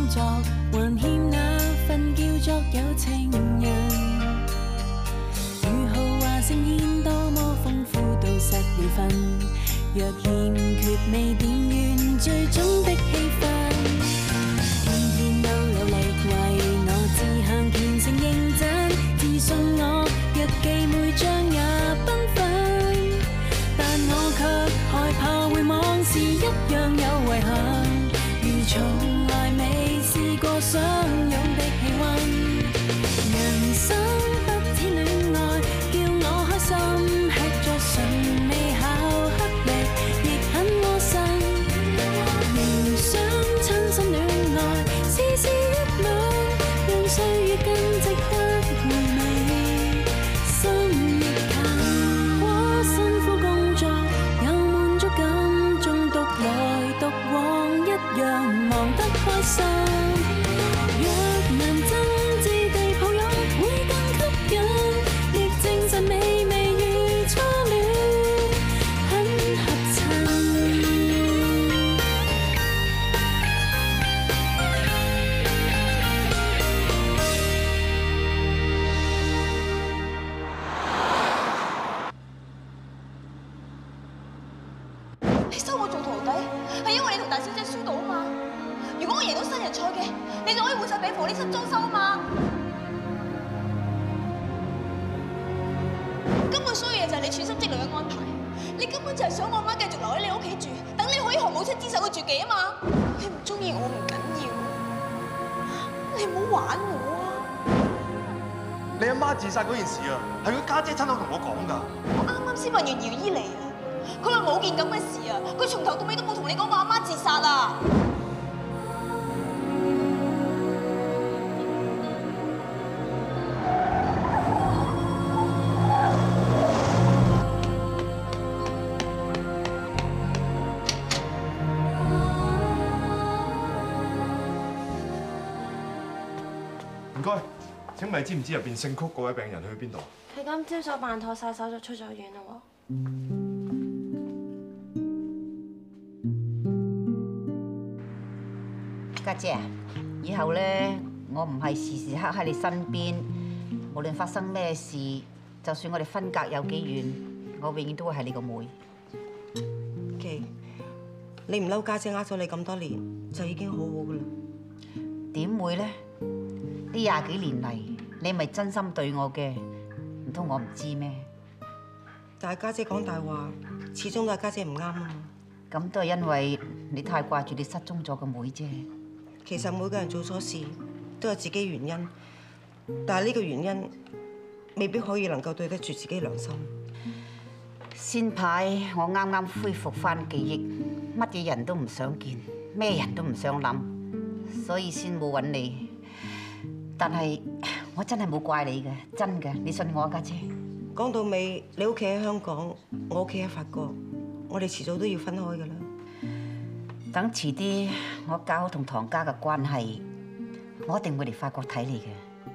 作，還欠那份叫作有情人。如豪華盛宴多麼豐富到失了分，若欠缺未點完最終的氣氛。天天都努力為我志向虔誠認真，自信我日記每張也繽紛，但我卻害怕回望時一樣有遺憾，如從來未試過相擁的氣溫。人生不止戀愛，叫我開心，吃着順味巧克力，亦很窩心。明想親身戀愛，絲絲一吻，讓歲月更值得回味。心亦近，過辛苦工作，有滿足感，中獨來獨往一樣忙得開心。若能真摯地抱擁，會更吸引，亦證實美味如初戀，很合襯。 你收我做徒弟，係因為你同大小姐輸到啊嘛。如果我贏到新人賽嘅，你就可以換晒俾婆呢室裝修啊嘛。根本所有嘢就係你處心積慮嘅安排，你根本就係想我媽繼續留喺你屋企住，等你可以學母親之手去絕技啊嘛。你唔中意我唔緊要，你唔好玩我啊！ 你阿媽自殺嗰件事啊，係佢家姐親口同我講㗎。 我啱啱先問完姚姨嚟啊，佢話冇件咁嘅事啊，佢從頭到尾都冇同你講我阿媽自殺啊。 唔該，請問知唔知入邊姓曲嗰位病人去邊度？ 佢今朝早辦妥晒手續出咗院啦喎。 家姐啊，以後咧，我唔係時時刻喺你身邊，無論發生咩事，就算我哋分隔有幾遠，我永遠都會係你個妹。 琪，你唔嬲家姐呃咗你咁多年，就已經好好噶啦。 點會咧？呢20幾年嚟，你咪真心對我嘅，唔通我唔知咩？ 但係家姐講大話，始終都係家姐唔啱啊嘛。 咁都係因為你太掛住你失蹤咗個妹啫。 其實每個人做錯事都有自己原因，但係呢個原因未必可以能夠對得住自己良心。 先排我啱啱恢復翻記憶，乜嘢人都唔想見，咩人都唔想諗，所以先冇揾你。但係我真係冇怪你嘅，真嘅，你信我啊，家姐。 講到尾，你屋企喺香港，我屋企喺法國，我哋遲早都要分開㗎啦。 等遲啲我搞好同唐家嘅關係，我一定會嚟法國睇你嘅。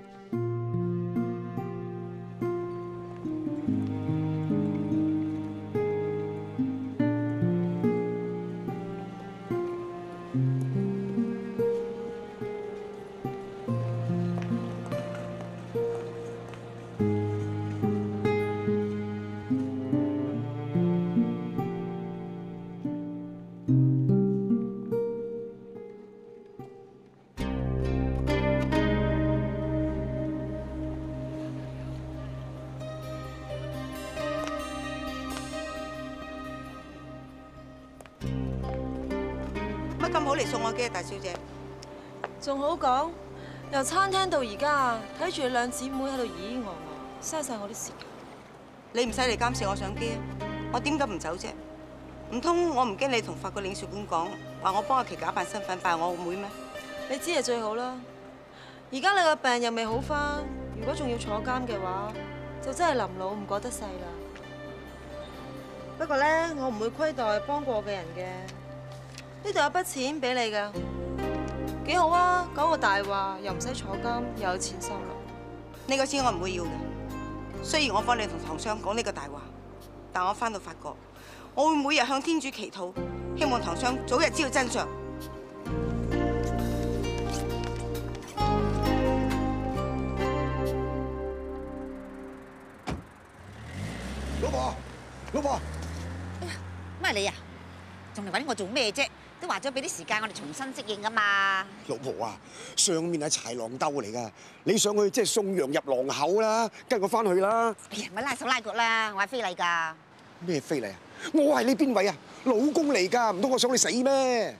乜咁好嚟送我嘅大小姐？ 仲好講，由餐廳到而家，睇住你兩姊妹喺度咿咿我，嘥晒我啲時間。 你唔使嚟監視我相機啊！我點解唔走啫？唔通我唔驚你同法國領事館講話我幫阿琪假扮身份扮我個妹咩？ 你知係最好啦。而家你個病又未好返，如果仲要坐監嘅話，就真係臨老唔過得世啦。不過咧，我唔會虧待幫過嘅人嘅。呢度有筆錢俾你㗎，幾好啊！講個大話又唔使坐監，又有錢收啦。 呢個錢我唔會要嘅。雖然我幫你同唐商講呢個大話，但我翻到法國，我會每日向天主祈禱，希望唐商早日知道真相。 老婆， 乜你啊？仲嚟揾我做咩啫？都話咗俾啲時間我哋重新適應啊嘛。 老婆啊，上面係豺狼兜嚟㗎，你上去即係送羊入狼口啦，跟我翻去啦。 哎呀，咪拉手拉腳啦！我係非禮㗎。 咩非禮啊？我係你邊位啊？老公嚟㗎，唔通我想你死咩？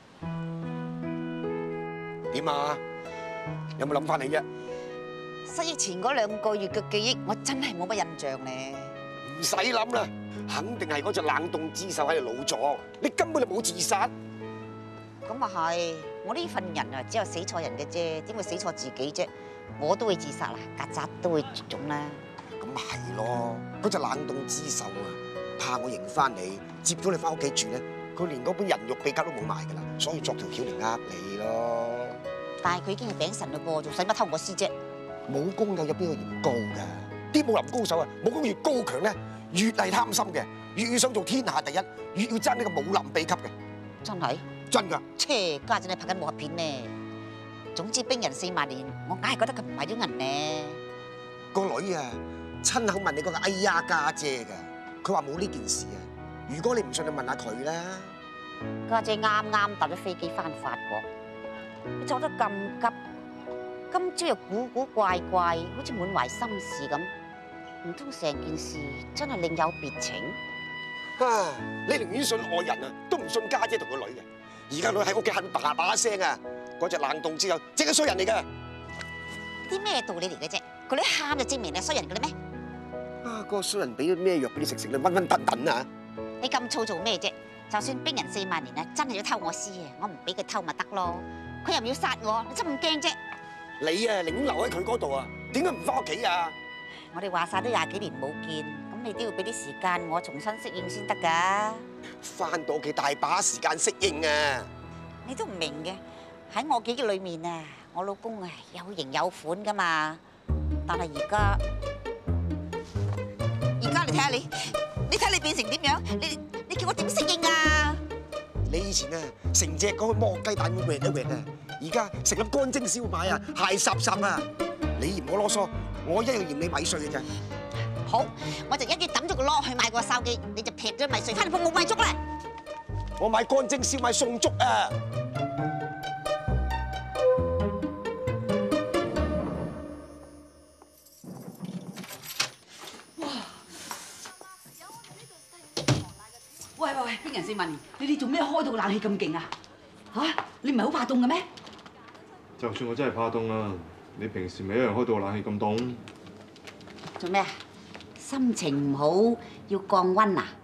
點啊？有冇諗翻你啫？ 失憶前嗰2個月嘅記憶，我真係冇乜印象咧。 唔使諗啦，肯定係嗰隻冷凍之獸喺度老咗。你根本就冇自殺。 咁啊係，我呢份人啊，只有死錯人嘅啫，點會死錯自己啫？我都會自殺啦，曱甴都會絕種啦。 咁咪係咯，嗰隻冷凍之獸啊，怕我認翻你，接咗你翻屋企住咧，佢連嗰本人肉秘笈都冇埋㗎啦，所以作條橋嚟呃你咯。 但係佢已經係餅神嘞噃，仲使乜偷我師啫？ 武功有邊個嫌高㗎？啲武林高手啊，武功越高強咧，越係貪心嘅，越想做天下第一，越要爭呢個武林秘笈嘅。 真係？ 真㗎。 切，家陣你拍緊武俠片咩？總之冰人4萬年，我硬係覺得佢唔係咗人咧。 個女啊，親口問你嗰個哎呀家姐㗎，佢話冇呢件事啊。如果你唔信，你問下佢啦。 家姐啱啱搭咗飛機翻法國，你走得咁急，今朝又古古怪怪，好似滿懷心事咁，唔通成件事真係另有別情？ 啊！你寧願信愛人啊，都唔信家姐同個女嘅。而家女喺屋企喊把把聲啊！嗰隻冷凍之後，即係衰人嚟㗎。 啲咩道理嚟嘅啫？佢哋喊就證明你係衰人嘅啦咩？ 啊！嗰個衰人俾咗咩藥俾你食，你暈暈頓頓啊！ 你咁燥做咩啫？就算冰人4萬年啊，真係要偷我師啊，我唔俾佢偷咪得咯。佢又唔要殺我，你真咁驚啫？ 你啊，寧願留喺佢嗰度啊，點解唔翻屋企啊？ 我哋話晒都20幾年冇見，咁你都要俾啲時間我重新適應先得㗎。 翻到屋企大把時間適應啊！ 你都唔明嘅，喺我記憶裏面啊，我老公啊有型有款㗎嘛，但係而家你睇下你睇你變成點樣？你叫我點適應啊？ 你以前啊，成隻嗰個剝雞蛋咁搲一搲啊，而家成粒乾蒸燒賣啊，鞋霎霎啊！你嫌我囉嗦，我一樣嫌你米碎嘅啫。 好，我就一於抌咗個籮去買個燒雞，你就劈咗米碎翻嚟鋪冇米粥啦。 我買乾蒸燒賣送粥啊！ 喂，冰人4萬年，你哋做咩開到個冷氣咁勁啊？嚇，你唔係好怕凍嘅咩？ 就算我真係怕凍啦，你平時咪一樣開到個冷氣咁凍？ 做咩啊？心情唔好要降溫啊？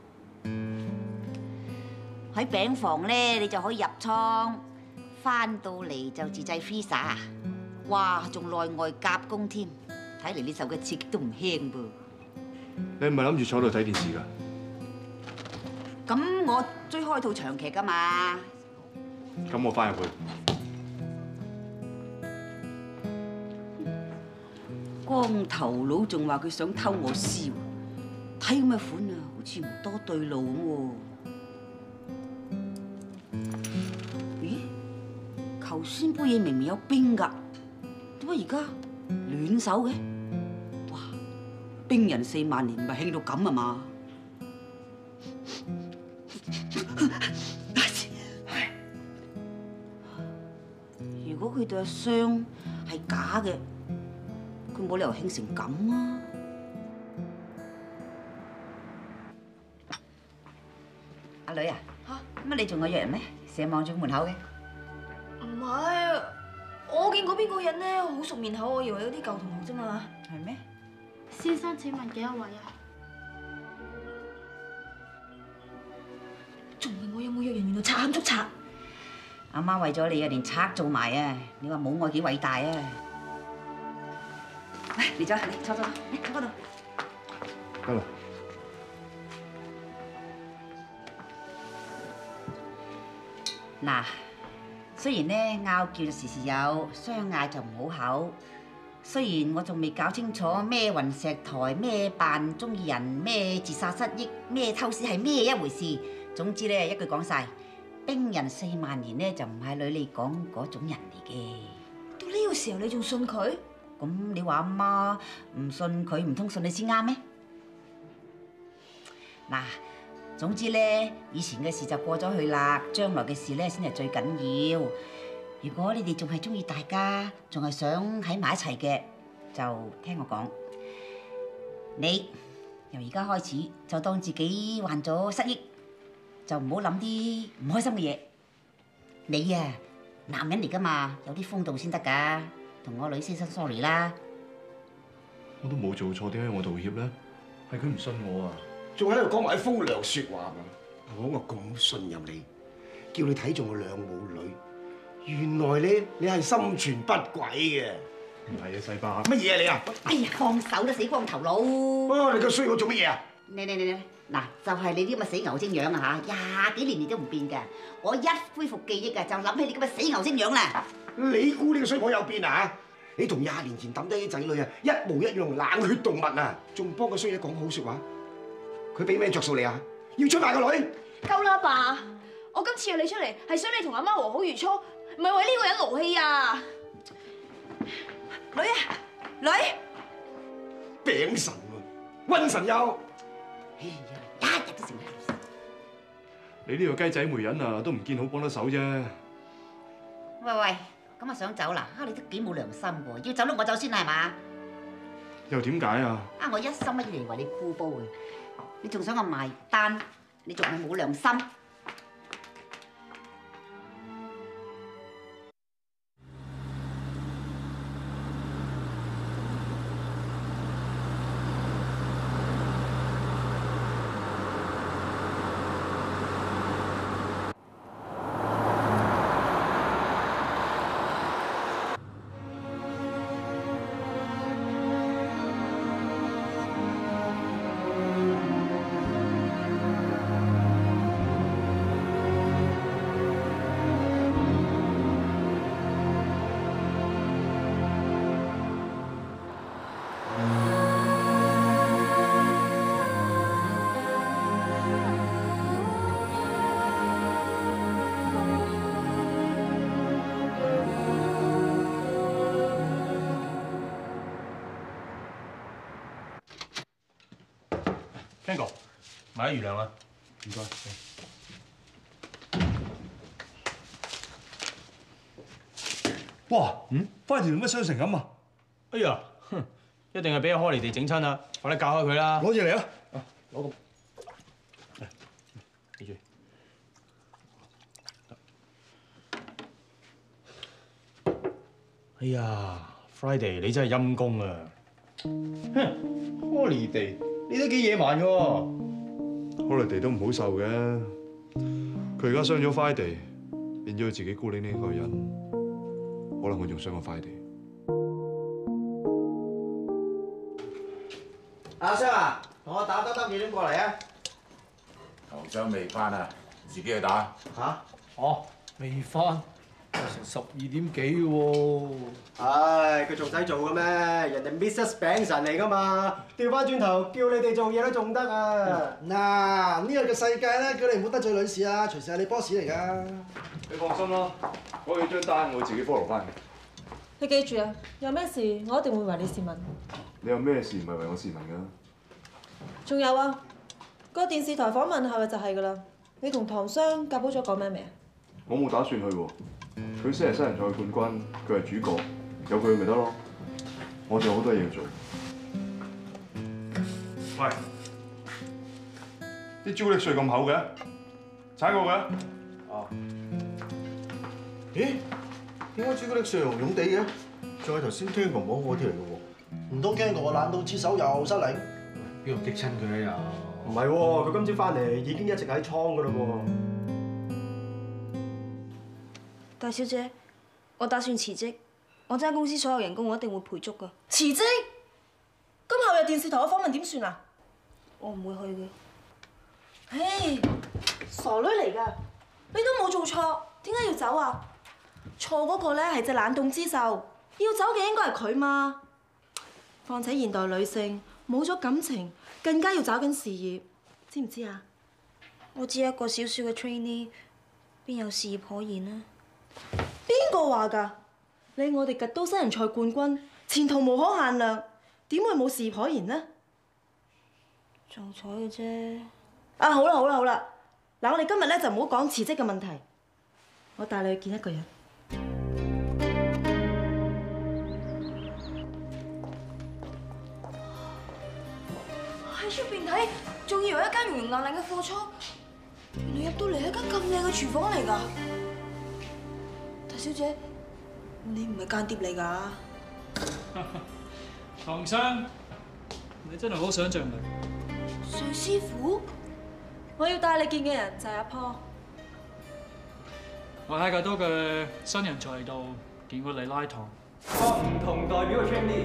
喺餅房咧，你就可以入倉，翻到嚟就自製 freezer 啊！哇，仲內外夾攻添，睇嚟你受嘅刺激都唔輕噃。 你唔係諗住坐喺度睇電視㗎？ 咁我追開套長劇㗎嘛。 咁我翻入去。 光頭佬仲話佢想偷我師喎，睇咁嘅款啊，好似唔多對路咁喎。咦？頭先杯嘢明明有冰㗎，點解而家暖手嘅？哇！冰人4萬年唔係興到咁啊嘛！如果佢對阿雙係假嘅，佢冇理由興成咁啊！阿女啊，乜你仲有約人咩？成日望住門口嘅。 唔係，我見嗰邊個人咧好熟面口，我以為有啲舊同學啫嘛。 係咩？ 先生請問幾多位啊？ 仲問我有冇約人？原來賊喊捉賊。 阿媽為咗你啊，連賊做埋啊！你話母愛幾偉大啊！嚟咗，嚟坐，嚟坐嗰度。 得啦。 嗱，雖然咧拗撬時時有，相嗌就唔好口。雖然我仲未搞清楚咩雲石台、咩扮中意人、咩自殺失憶、咩偷師係咩一回事。總之咧，一句講晒，冰人4萬年咧就唔係女你講嗰種人嚟嘅。 到呢個時候你仲信佢？ 咁你話阿媽唔信佢，唔通信你先啱咩？嗱， 總之咧，以前嘅事就過咗去啦，將來嘅事咧先係最緊要。如果你哋仲係中意大家，仲係想喺埋一齊嘅，就聽我講。你由而家開始就當自己患咗失憶，就唔好諗啲唔開心嘅嘢。你啊，男人嚟噶嘛，有啲風度先得噶。同我女先生 sorry 啦。 我都冇做錯，點解我道歉咧？係佢唔信我啊！ 仲喺度講埋啲風涼説話嘛！我咁信任你，叫你睇中我兩母女，原來你係心存不軌嘅。 唔係啊，細伯。 乜嘢啊你啊？ 哎呀，放手啦，死光頭佬！ 你咁衰我做乜嘢啊？ 你嗱，就係你啲咁嘅死牛精樣啊嚇，廿幾年你都唔變㗎。我一恢復記憶啊，就諗起你咁嘅死牛精樣啦。 你估呢個衰婆有變啊？你同20年前抌低啲仔女啊，一模一樣冷血動物啊！仲幫個衰嘢講好説話，佢俾咩着數你啊？要出賣個女？ 夠啦，爸！我今次約你出嚟係想你同阿媽和好如初，唔係為呢個人勞氣啊！ 女啊，女！ 餅神喎，瘟神又。 哎呀，一日都成日。 你呢個雞仔媒人啊，都唔見好幫得手啫。 喂，咁啊想走啦？你都幾冇良心喎！要走咯，我走先啦，係嘛？ 又點解啊？ 我一心一意嚟為你箍煲嘅，你仲想我埋單？你仲係冇良心？ Ken 哥，買啲魚糧啊！唔該。 哇，Friday 做乜傷成咁啊？ 哎呀，一定係俾阿開尼地整親啦！快啲教開佢啦！ 攞嘢嚟啊！ 攞個，記住。哎呀 ，Friday 你真係陰公啊！開尼地，你都幾野蠻嘅喎。 Holiday 都唔好受嘅，佢而家傷咗 Friday，變咗佢自己孤零零一個人，可能佢仲傷過 Friday。 阿雙啊，同我打多幾點過嚟啊！ 頭張未翻啊，自己去打。 嚇？ 哦，未翻，成12點幾喎。 唉，佢仲使做嘅咩？人哋 Mrs. 餅神嚟噶嘛，調翻轉頭叫你哋做嘢都仲得啊！ 嗱，呢個嘅世界咧，叫你唔好得罪女士啊，隨時係你 boss 嚟㗎。 你放心啦，嗰幾張單我會自己 follow 翻嘅。 你記住啊，有咩事我一定會為你試問。 你有咩事唔係為我試問㗎？ 仲有啊，個電視台訪問係咪就係㗎啦？你同唐商夾好咗講咩未啊？ 我冇打算去喎，佢先係新人賽冠軍，佢係主角，有佢咪得咯。我仲有好多嘢要做。喂，啲朱古力碎咁厚嘅，踩過嘅？ 哦。咦？點解朱古力碎紅紅地嘅？仲係頭先聽過嗰啲嚟嘅喎。唔通驚到我懶到隻手又失靈？ 邊度激親佢啊又？ 唔係喎，佢今朝翻嚟已經一直喺倉㗎啦喎。 大小姐，我打算辭職，我間公司所有人工我一定會賠足㗎。 辭職？咁後日電視台嘅訪問點算啊？ 我唔會去嘅。 嘿，傻女嚟㗎！你都冇做錯，點解要走啊？錯嗰個咧係隻冷凍之獸，要走嘅應該係佢嘛。況且現代女性冇咗感情，更加要找緊事業，知唔知啊？ 我只係一個小小嘅 trainee， 邊有事業可言啊？ 邊個話㗎？你我哋吉都新人賽冠軍，前途無可限量，點會冇事業可言呢？ 撞彩嘅啫。 啊，好啦好啦好啦，嗱，我哋今日咧就唔好講辭職嘅問題，我帶你去見一個人。 喺出邊睇，仲以為一間溶溶爛爛嘅貨倉，原來入到嚟係一間咁靚嘅廚房嚟㗎。大小姐，你唔係間諜嚟㗎？ 唐生，你真係好想像力。 徐師傅， 我要帶你見嘅人就係阿坡。 我喺格都嘅新人才度見過你拉堂。 唔同代表嘅 trainee。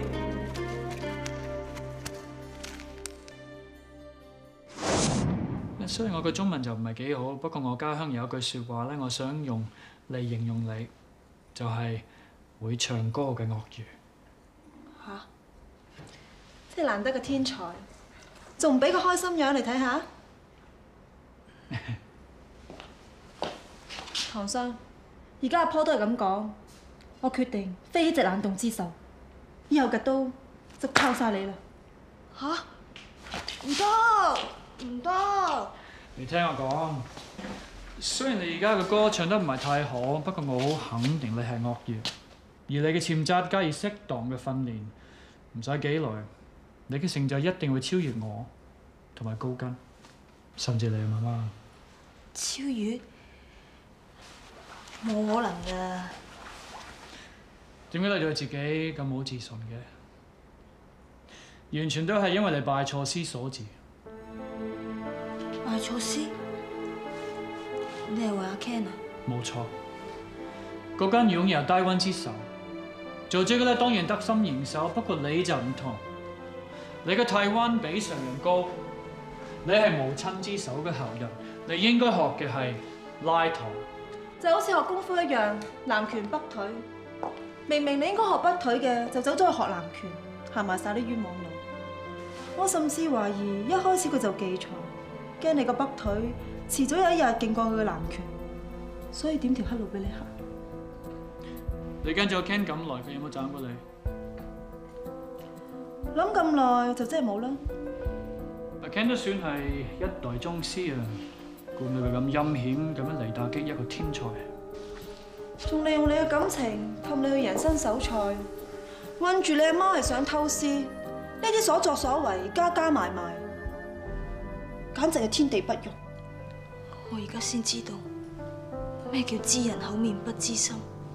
雖然我嘅中文就唔係幾好，不過我家鄉有一句説話咧，我想用嚟形容你，就係會唱歌嘅鱷魚。 嚇！即係難得嘅天才，仲唔俾個開心樣嚟睇下？唐生，而家阿坡都係咁講，我決定非起隻冷凍之獸，以後嘅都就靠晒你啦。 嚇！唔得，唔得！ 你聽我講，雖然你而家嘅歌唱得唔係太好，不過我好肯定你係鱷魚，而你嘅潛質加以適當嘅訓練，唔使幾耐，你嘅成就一定會超越我同埋高根，甚至你嘅媽媽。 超越？冇可能㗎！ 點解你對自己咁冇自信嘅？完全都係因為你拜錯師所致。 拜錯師？你係話阿 Ken 啊？ 冇錯，嗰間擁有低溫之手，做這個咧當然得心應手，不過你就唔同，你嘅體溫比常人高，你係無親之手嘅後人，你應該學嘅係拉堂。 就好似學功夫一樣，南拳北腿。明明你應該學北腿嘅，就走咗去學南拳，行埋晒啲冤枉路。我甚至懷疑一開始佢就記錯，驚你個北腿遲早有一日勁過佢嘅南拳，所以點條黑路俾你行。 你跟咗 Ken 咁耐，佢有冇斬過你？ 諗咁耐就真係冇啦。 阿 Ken 都算係一代宗師啊！估唔到佢咁陰險咁樣嚟打擊一個天才， 仲利用你嘅感情氹你去人生手賽，韞住你阿媽係想偷師，呢啲所作所為加加埋埋，簡直係天地不容。 我而家先知道咩叫知人口面不知心，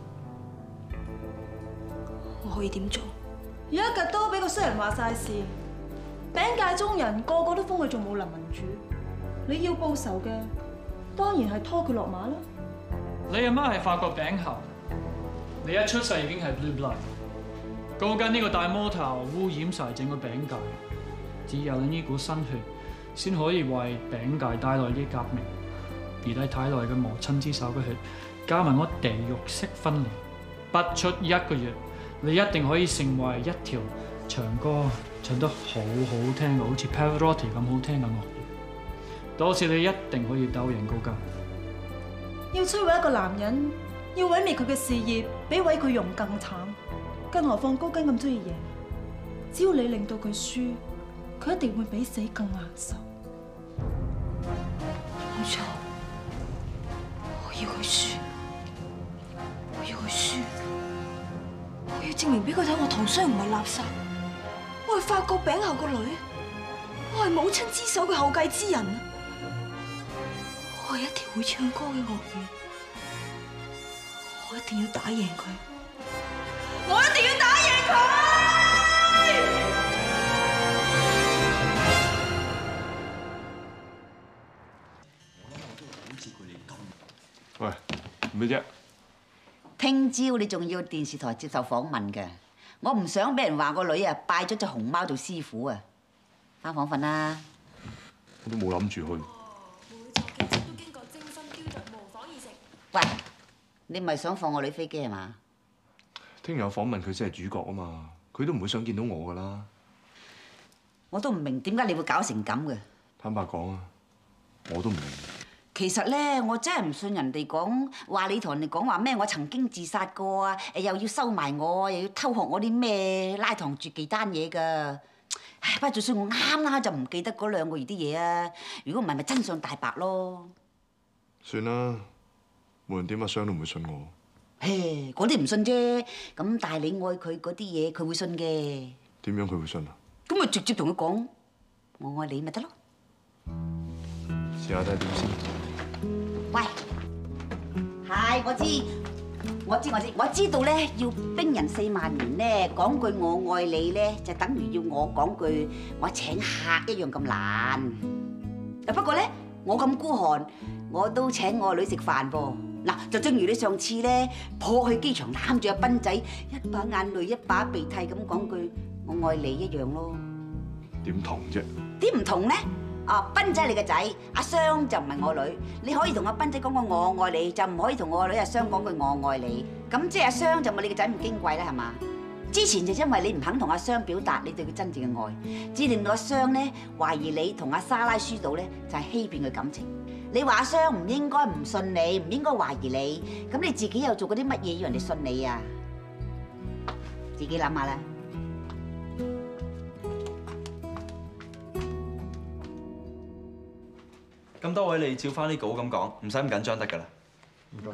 我可以點做？ 而家吉都俾個衰人話晒事，餅界中人個個都封佢做武林盟主。你要報仇嘅，當然係拖佢落馬啦。 你阿媽係法國餅后，你一出世已經係 blue blood， 高跟呢個大魔頭污染晒整個餅界，只有你呢股新血先可以為餅界帶來啲革命。而你體內嘅無親之手嘅血，加埋我地獄式訓練，不出一個月，你一定可以成為一條唱歌唱得好好聽嘅，好似 Pavarotti 咁好聽嘅鱷魚。到時你一定可以鬥贏高根。 要摧毀一個男人，要毀滅佢嘅事業，比毀佢容更慘。更何況高根咁中意贏，只要你令到佢輸，佢一定會比死更難受。 冇錯，我要佢輸，我要佢輸，我要證明俾佢睇我唐雙唔係垃圾，我係法國餅后個女，我係母親之手嘅後繼之人。我係一條會唱歌嘅鱷魚，我一定要打贏佢，我一定要打贏佢！ 喂，咩啫？ 聽朝你仲要電視台接受訪問嘅，我唔想俾人話個女啊拜咗隻熊貓做師傅啊！返房瞓啦。 我都冇諗住去。 喂，你唔係想放我女飛機係嘛？ 聽日有訪問佢先係主角啊嘛，佢都唔會想見到我噶啦。 我都唔明點解你會搞成咁嘅。 坦白講啊，我都唔明。 其實咧，我真係唔信人哋講話，你同人哋講話咩？我曾經自殺過啊！又要收埋我，又要偷學我啲咩拉堂絕技單嘢㗎。 唉，不過就算我啱就唔記得嗰2個月啲嘢啊！如果唔係，咪真相大白咯。 算啦，無論點阿雙都唔會信我。 唉，嗰啲唔信啫。咁但係你愛佢嗰啲嘢，佢會信嘅。 點樣佢會信啊？ 咁咪直接同佢講，我愛你咪得咯。 試下睇下點先。 喂，係我知道咧，要冰人4萬年咧，講句我愛你咧，就等於要我講句我請客一樣咁難。不過咧，我咁孤寒，我都請我女食飯噃。嗱，就正如你上次咧，撲去機場攬住阿斌仔，一把眼淚一把鼻涕咁講句我愛你一樣咯。 點同啫？ 點唔同咧？啊，斌仔你個仔，阿雙就唔係我女，你可以同阿斌仔講個我愛你，就唔可以同我個女阿雙講句我愛你。咁即係阿雙就冇你個仔咁矜貴啦，係嘛？之前就因為你唔肯同阿雙表達你對佢真正嘅愛，至令到阿雙咧懷疑你同阿莎拉輸到咧就係欺騙佢感情。你話阿雙唔應該唔信你，唔應該懷疑你，咁你自己又做過啲乜嘢要人哋信你啊？自己諗下啦。 咁多位你照翻啲稿咁講，唔使咁緊張得㗎啦。 唔該。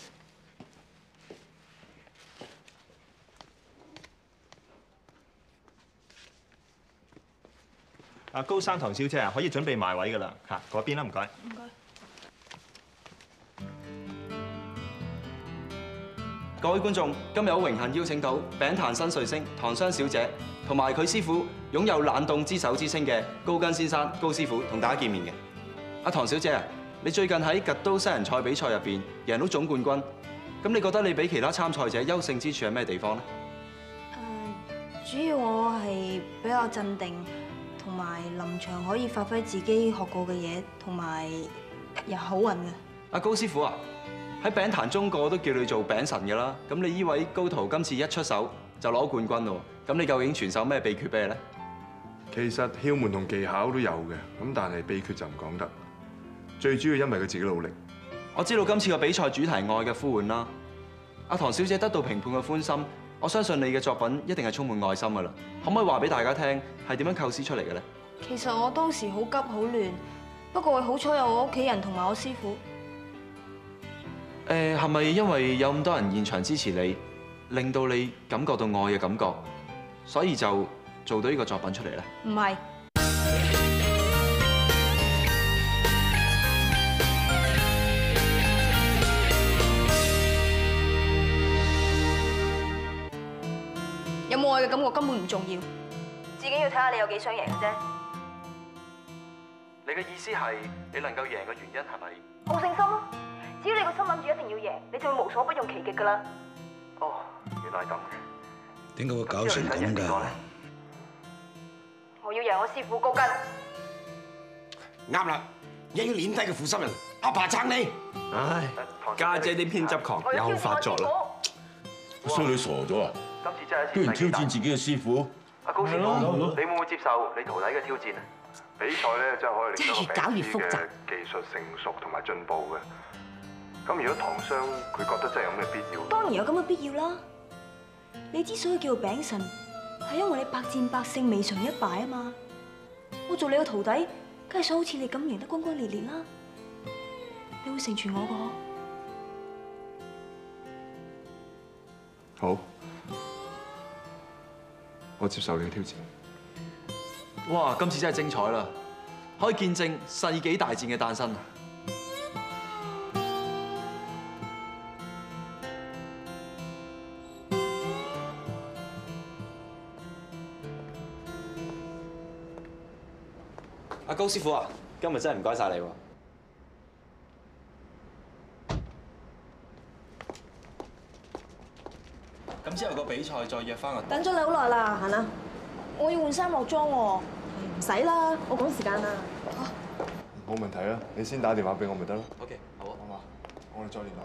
阿高生、唐小姐啊，可以準備埋位㗎啦，嚇嗰邊啦，唔該。 唔該。 各位觀眾，今日好榮幸邀請到餅壇新彗星唐雙小姐同埋佢師傅擁有冷凍之手之稱嘅高根先生高師傅同大家見面嘅。阿唐小姐啊，你最近喺趌刀西人賽比賽入邊贏到總冠軍，咁你覺得你比其他參賽者優勝之處係咩地方咧？ 主要我係比較鎮定，同埋臨場可以發揮自己學過嘅嘢，同埋又好運嘅。 阿高師傅啊，喺餅壇中個個都叫你做餅神㗎啦，咁你呢位高徒今次一出手就攞冠軍咯，咁你究竟傳授咩秘訣俾你咧？ 其實竅門同技巧都有嘅，咁但係秘訣就唔講得。最主要因為佢自己努力。 我知道今次個比賽主題愛嘅呼喚啦，阿唐小姐得到評判嘅歡心，我相信你嘅作品一定係充滿愛心㗎啦。可唔可以話俾大家聽係點樣構思出嚟嘅咧？ 其實我當時好急好亂，不過好彩有我屋企人同埋我師傅。 係咪因為有咁多人現場支持你，令到你感覺到愛嘅感覺，所以就做到呢個作品出嚟咧？ 唔係。有冇愛嘅感覺根本唔重要，自己要睇下你有幾想贏嘅啫。 你嘅意思係你能夠贏嘅原因係咪？ 好勝心咯，只要你個心諗住一定要贏，你就會無所不用其極噶啦。 哦，原來係咁嘅。 點解會搞成咁㗎？ 我要贏我師傅高根。 啱啦，一要碾低個負心人，阿爸撐你。 唉，家姐啲偏執狂又發作啦。 個衰女傻咗啊！ 今次真係居然挑戰自己嘅師傅。 阿高師傅，你會唔會接受你徒弟嘅挑戰啊？ 比賽咧真係可以令到越搞越複雜嘅技術成熟同埋進步嘅。咁如果唐雙佢覺得真係有咩必要？ 當然有咁嘅必要啦。你之所以叫做餅神，係因為你百戰百勝、未嘗一敗啊嘛。我做你個徒弟，梗係想好似你咁贏得轟轟烈烈啦。你會成全我個？ 好，我接受你嘅挑戰。 哇！今次真係精彩啦，可以見證世紀大戰嘅誕生。阿高師傅啊，今日真係唔該晒你喎。咁之後個比賽再約翻我。 等咗你好耐啦，行啦，我要換衫落妝喎。唔使啦，我趕時間啦。 冇問題啦，你先打電話俾我咪得咯。 OK， 好啊， 好嘛，我哋再聯絡。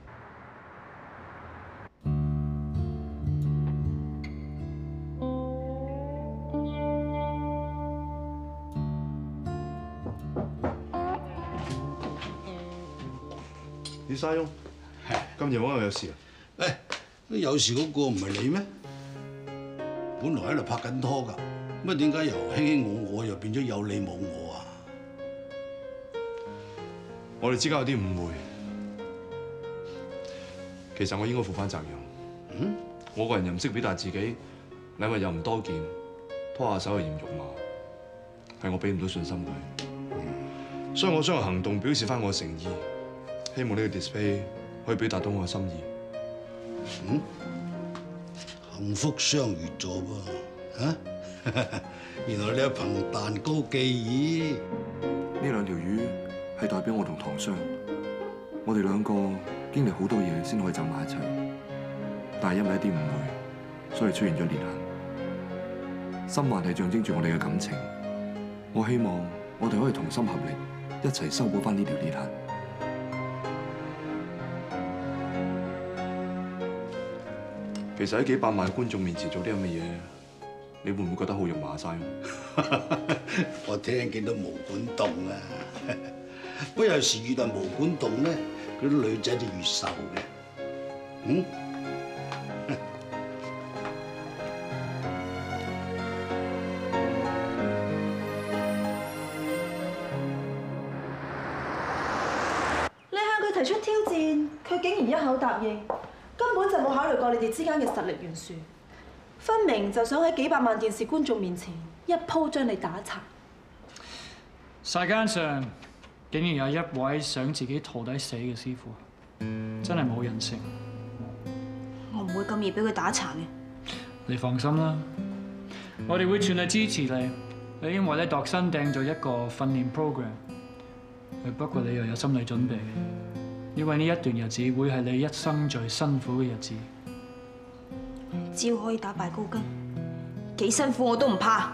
李沙翁，今夜可能有事啊？ 誒，有事嗰個唔係你咩？本來喺度拍緊拖㗎。 乜點解由卿卿我又變咗有你冇我啊？ 我哋之間有啲誤會，其實我應該負翻責任。我個人又唔識表達自己，禮物又唔多見，拖下手又嫌肉麻，係我俾唔到信心佢。所以我想用行動表示翻我嘅誠意，希望呢個 display 可以表達到我嘅心意。 幸福相遇咗噃，嚇！原來你係憑蛋糕寄意。 呢兩條魚係代表我同唐雙，我哋兩個經歷好多嘢先可以走埋一齊，但係因為一啲誤會，所以出現咗裂痕。心環係象徵住我哋嘅感情，我希望我哋可以同心合力，一齊修補翻呢條裂痕。 其實喺幾百萬觀眾面前做啲咁嘅嘢，你會唔會覺得好肉麻晒？ 我聽見都毛管戙啊！不過有時越係毛管戙咧，嗰啲女仔就越受嘅。 你向佢提出挑戰，佢竟然一口答應，根本就冇考慮過你哋之間嘅實力懸殊，分明就想喺幾百萬電視觀眾面前一鋪將你打殘。 世間上竟然有一位想自己徒弟死嘅師傅，真係冇人性。 我唔會咁易俾佢打殘嘅。 你放心啦，我哋會全力支持你。你因為咧度身訂咗一個訓練 program， 不過你又有心理準備，因為呢一段日子會係你一生最辛苦嘅日子。 只要可以打敗高根，幾辛苦我都唔怕。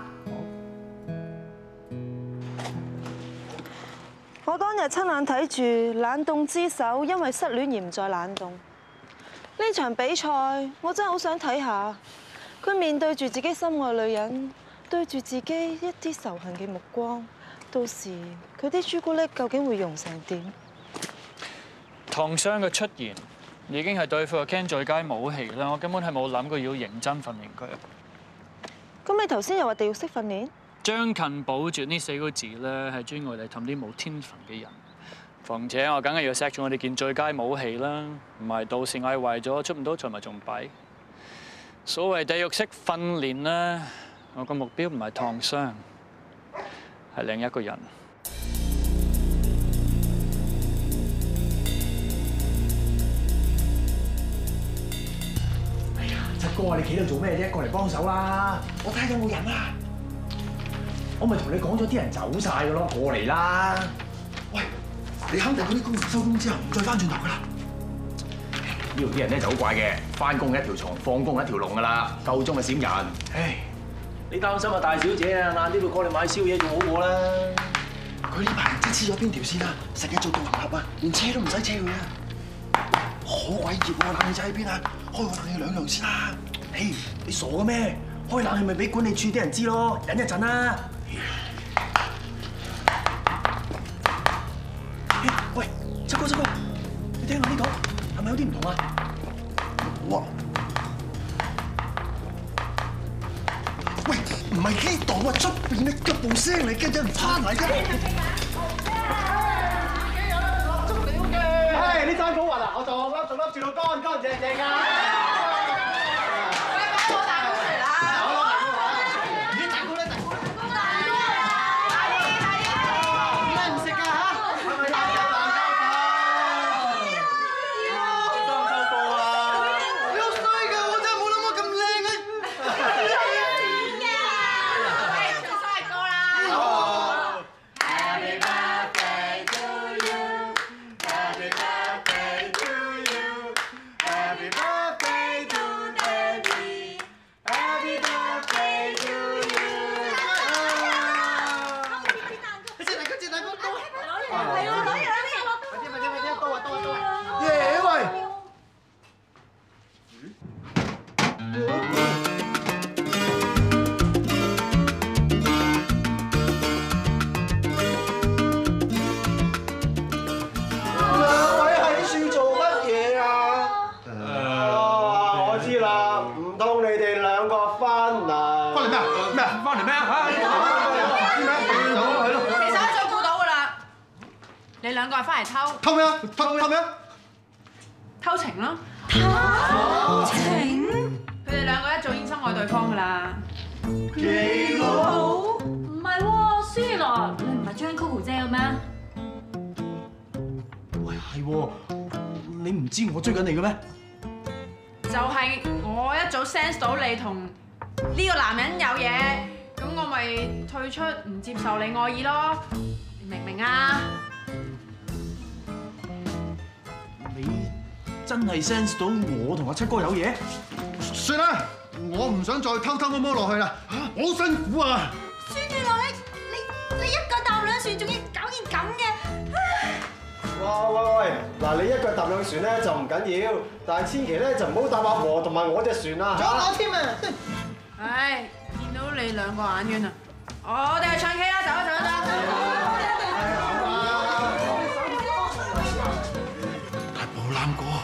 我當日親眼睇住冷凍之手因為失戀而唔再冷凍。呢場比賽我真係好想睇下佢面對住自己心愛女人，對住自己一啲仇恨嘅目光，到時佢啲朱古力究竟會溶成點？ 唐雙嘅出現已經係對付阿 Ken 最佳武器啦，我根本係冇諗過要認真訓練佢。 咁你頭先又話地獄式訓練？將近補拙呢4個字咧，係專愛嚟氹啲冇天分嘅人。況且我梗係要錫住我哋件最佳武器啦，唔係到時嗌壞咗出唔到場咪仲弊。所謂地獄式訓練咧，我個目標唔係唐雙，係另一個人。 哎呀，七哥啊，你企度做咩啫？過嚟幫手啦！我睇下有冇人啊！我咪同你講咗啲人走晒㗎咯，過嚟啦！喂，你肯定嗰啲工人收工之後唔再翻轉頭㗎啦？呢度啲人咧就好怪嘅，翻工一條床，放工一條龍㗎啦，夠鐘就閃人。唉，你擔心啊，大小姐啊，晏啲會過嚟買宵夜仲好過啦。佢呢排唔知黐咗邊條線啊，成日做到混合啊，連車都唔使車佢啊！好鬼熱喎，冷氣仔喺邊啊？開個冷氣涼涼先啦。嘿，你傻嘅咩？開冷氣咪俾管理處啲人知咯，忍一陣啦。喂，七哥，你聽下呢度係咪有啲唔同啊？哇！喂，唔係呢度啊，出邊咧腳步聲嚟嘅，有人翻嚟嘅。足料嘅。唉，呢餐好運啊！我仲笠住到乾乾淨淨㗎。Happy birthday 嚟咩啊？咩啊？翻嚟咩啊？ 其實我早估到㗎啦，你兩個係翻嚟偷咩啊？偷咩啊？ 偷情咯。 偷情？ 佢哋兩個一早已經深愛對方㗎啦。 幾好？唔係喎，舒樂，你唔係追緊 Coco 姐嘅咩？ 喂，係喎，你唔知我追緊你嘅咩？ 就係我一早 sense 到你同呢個男人有嘢，咁我咪退出唔接受你愛意咯，你明唔明啊？ 你真係 sense 到我同阿七哥有嘢？ 算啦，我唔想再偷偷摸摸落去啦，我好辛苦啊！ 孫志樂，你一腳踏兩船，仲要搞件咁嘅， 喂，嗱，你一腳踏兩船咧就唔緊要，但係千祈咧就唔好搭阿和同埋我隻船啊！ 仲有我添啊！ 唉，見到你兩個眼冤啊！我哋去唱 K 啦，走啦走啦走！ 大步攬過。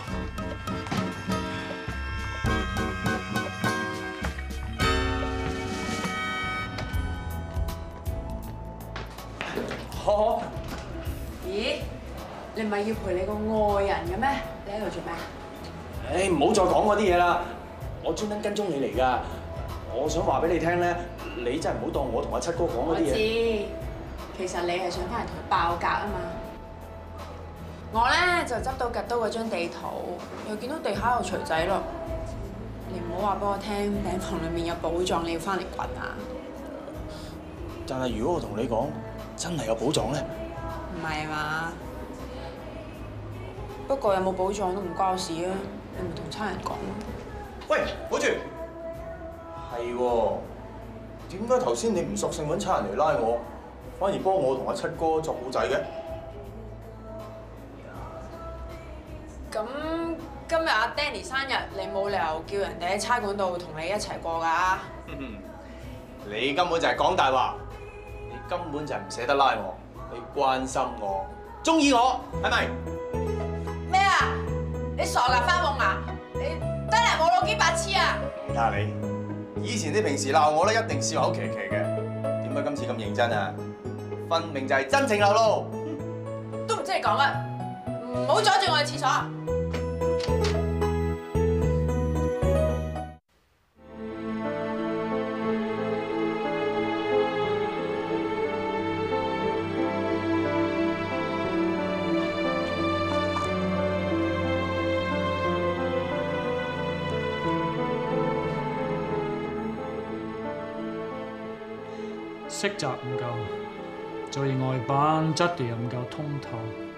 好。咦？你唔係要陪你個愛人嘅咩？你喺度做咩？ 唉，唔好再講嗰啲嘢啦，我專登跟蹤你嚟㗎。我想話俾你聽咧，你真係唔好當我同阿七哥講嗰啲嘢。 我知，其實你係想翻嚟同佢爆格啊嘛。我咧就執到夾刀嗰張地圖，又見到地下有錘仔咯。你唔好話俾我聽，病房裡面有寶藏，你要翻嚟掘啊！ 但係如果我同你講真係有寶藏咧， 唔係嘛？不過有冇寶藏都唔關我事啊！你咪同差人講咯。 喂，保住。係喎，點解頭先你唔索性揾差人嚟拉我，反而幫我同阿七哥作古仔嘅？ 咁今日阿 Danny 生日，你冇理由叫人哋喺差館度同你一齊過㗎？ 你根本就係講大話，你根本就係唔捨得拉我，你關心我，中意我，係咪？ 咩啊？你傻㗎發夢啊？你真係冇腦幾白痴啊！ 你睇下你，以前你平時鬧我咧一定笑口騎騎嘅，點解今次咁認真啊？分明就係真情流露。 都唔知你講乜，唔好阻住我去廁所啊！ 色澤唔夠，造型外板質地又唔夠通透。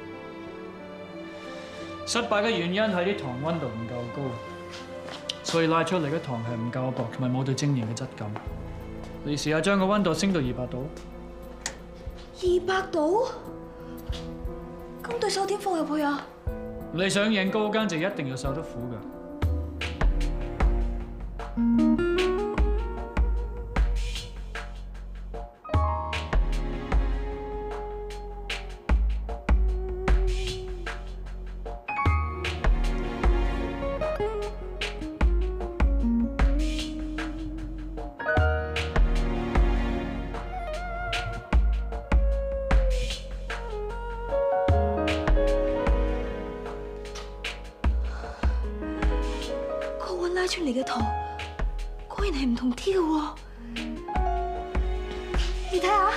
失敗嘅原因係啲糖溫度唔夠高，所以拉出嚟嘅糖係唔夠薄，同埋冇對晶瑩嘅質感。你試下將個溫度升到200度。 200度？咁對手點放入去啊？ 你想贏高間就一定要受得苦㗎。 拉出嚟嘅糖果然係唔同啲嘅喎，你睇下。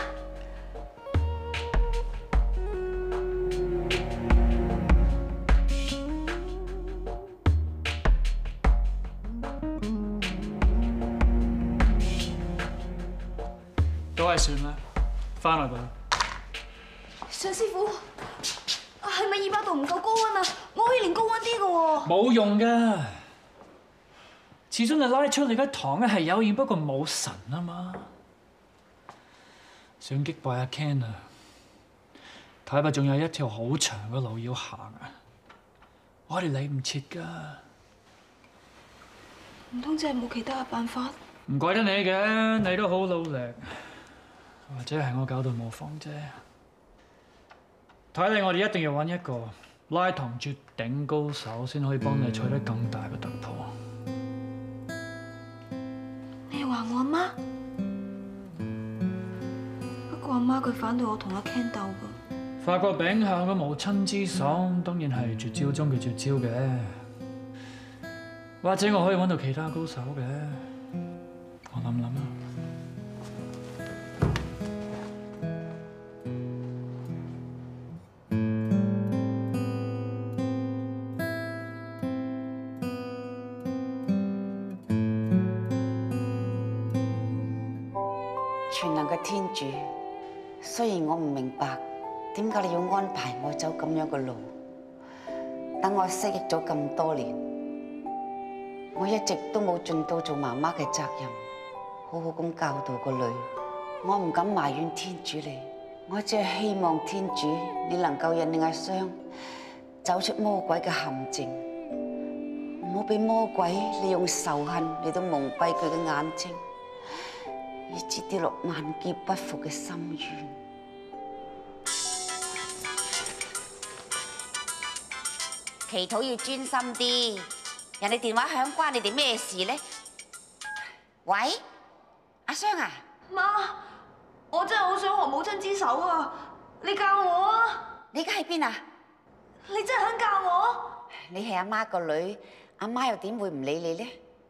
都係算啦，翻嚟吧。 上師傅，係咪200度唔夠高溫啊？我可以練高溫啲嘅喎。 冇用㗎。始終你拉出嚟嘅糖咧係有鹽，不過冇神啊嘛。想擊敗阿 Ken 啊，睇怕仲有一條好長嘅路要行啊！我哋嚟唔切㗎。 唔通真係冇其他嘅辦法？ 唔怪得你嘅，你都好努力，或者係我搞到冇方啫。睇嚟我哋一定要揾一個拉糖絕頂高手，先可以幫你取得更大嘅突破。 你話我阿媽？ 過阿媽佢反對我同阿 Ken 鬥㗎。 法國餅校嘅無親之爽，當然係絕招中嘅絕招嘅。或者我可以揾到其他高手嘅，我諗諗啦。 全能嘅天主，雖然我唔明白點解你要安排我走咁樣嘅路，等我失憶咗咁多年，我一直都冇盡到做媽媽嘅責任，好好咁教導個女。我唔敢埋怨天主你，我只係希望天主你能夠引領阿雙走出魔鬼嘅陷阱，唔好俾魔鬼利用仇恨嚟到蒙蔽佢嘅眼睛，以致跌落萬劫不復嘅深淵。祈禱要專心啲，人哋電話響關你哋咩事呢？喂，阿雙啊， 媽，我真係好想學母親之手啊！你教我啊！ 你而家喺邊啊？ 你真係肯教我？ 你係阿媽個女，阿媽又點會唔理你呢？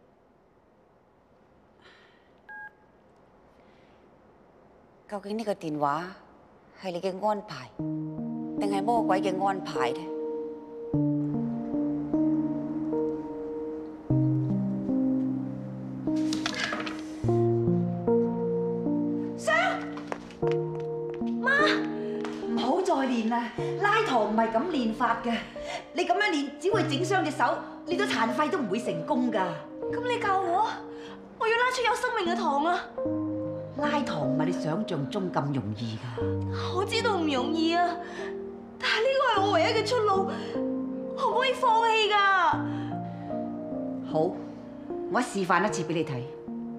究竟呢個電話係你嘅安排，定係魔鬼嘅安排呢？ 練啊！拉堂唔係咁練法嘅，你咁樣練只會整傷隻手，練到殘廢都唔會成功㗎。 咁你教我，我要拉出有生命嘅堂啊！ 拉堂唔係你想象中咁容易㗎。 我知道唔容易啊，但係呢個係我唯一嘅出路，我唔可以放棄㗎。 好，我示範一次俾你睇。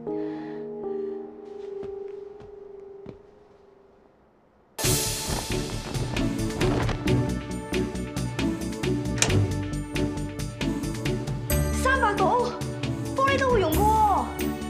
都會用嘅喎。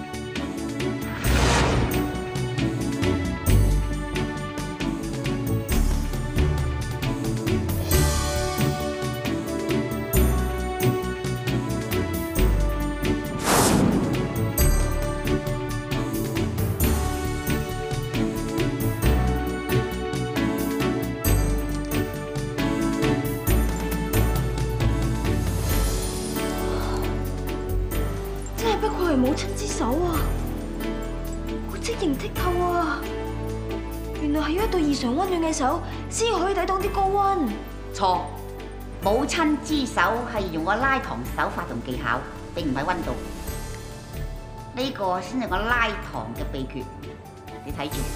不愧係母親之手啊！好晶瑩剔透啊！原來係要一對異常溫暖嘅手，先可以抵擋啲高溫。 錯，母親之手係用我拉堂手法同技巧，並唔係溫度。呢個先係我拉堂嘅秘訣，你睇住。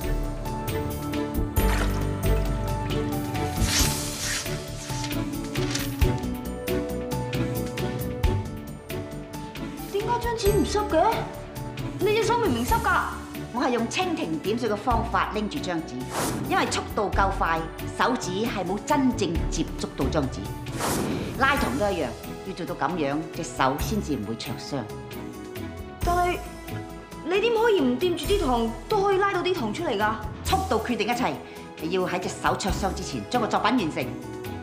張紙唔濕嘅，你隻手明明濕㗎。 我係用蜻蜓點水嘅方法拎住張紙，因為速度夠快，手指係冇真正接觸到張紙。拉堂都一樣，要做到咁樣，隻手先至唔會灼傷。 但係你點可以唔掂住啲糖都可以拉到啲糖出嚟㗎？ 速度決定一切，你要喺隻手灼傷之前將個作品完成。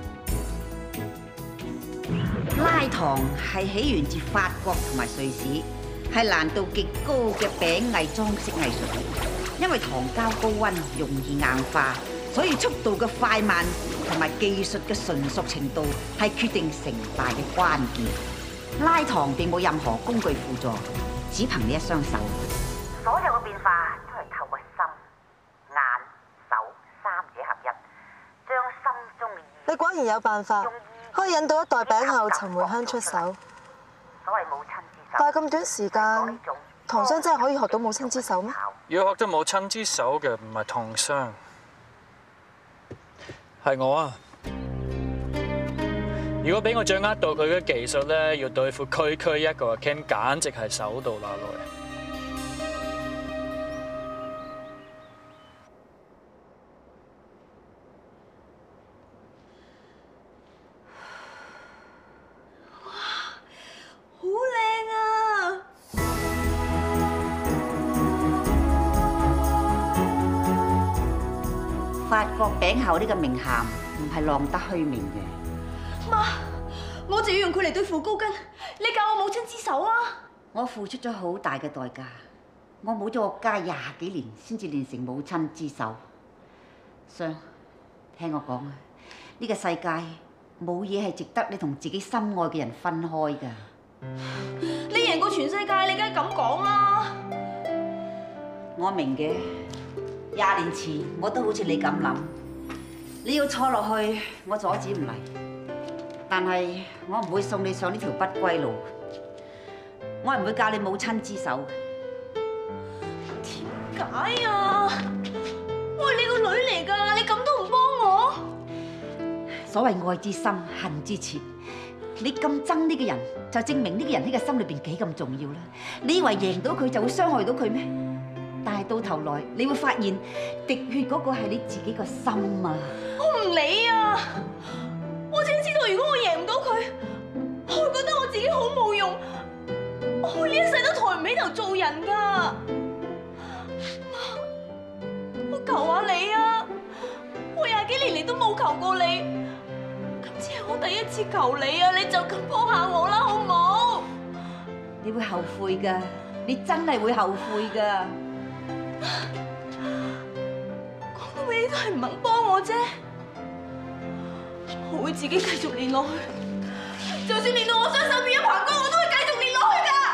拉糖係起源自法國同埋瑞士，係難度極高嘅餅藝裝飾藝術。因為糖膠高溫容易硬化，所以速度嘅快慢同埋技術嘅純熟程度係決定成敗嘅關鍵。拉糖並冇任何工具輔助，只憑你一雙手。所有嘅變化都係透過心、眼、手三者合一，將心中嘅意。 你果然有辦法。可以引導一代餅后陳梅香出手， 所謂母親之手。 但係咁短時間，唐雙真係可以學到母親之手咩？ 要學到母親之手嘅唔係唐雙，係我啊！如果俾我掌握到佢嘅技術咧，要對付區區一個 Ken， 簡直係手到拿來。 國餅后呢個名銜唔係浪得虛名嘅。 媽，我就要用佢嚟對付高根，你教我母親之手啊！ 我付出咗好大嘅代價，我冇咗我家20幾年先至練成母親之手。雙，聽我講啊，呢個世界冇嘢係值得你同自己心愛嘅人分開㗎。 你贏過全世界，你梗係咁講啦。 我明嘅，20年前我都好似你咁諗，你要錯落去，我阻止唔嚟。但係我唔會送你上呢條不歸路，我係唔會教你母親之手。 點解啊？我係你個女嚟㗎，你咁都唔幫我？ 所謂愛之深，恨之切。你咁憎呢個人，就證明呢個人喺個心裏邊幾咁重要啦。你以為贏到佢就會傷害到佢咩？但係到頭來，你會發現滴血嗰個係你自己個心啊！ 我唔理啊！我淨係知道，如果我贏唔到佢，我會覺得我自己好冇用，我呢一世都抬唔起頭做人㗎。我求下你啊！我20幾年嚟都冇求過你，今次係我第一次求你啊！你就咁幫下我啦，好唔好？ 你會後悔㗎，你真係會後悔㗎。 講到尾你都係唔肯幫我啫，我會自己繼續練落去，就算練到我雙手變咗棚骨，我都會繼續練落去㗎。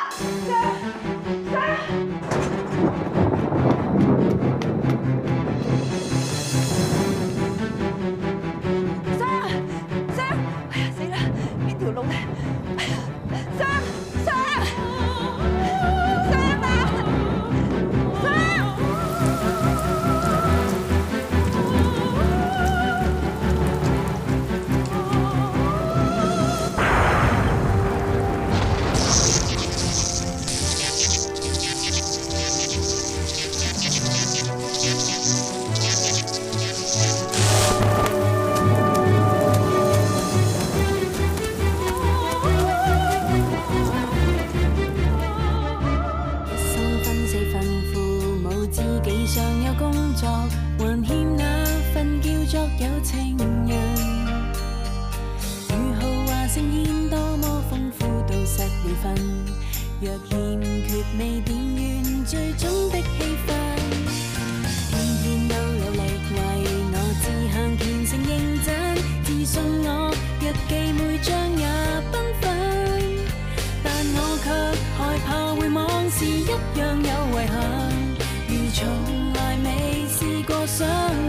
若欠缺未點完最終的氣氛，天天都有力為我志向虔誠認真，自信我若記每張也繽紛，但我卻害怕回望時一樣有遺憾，如從來未試過相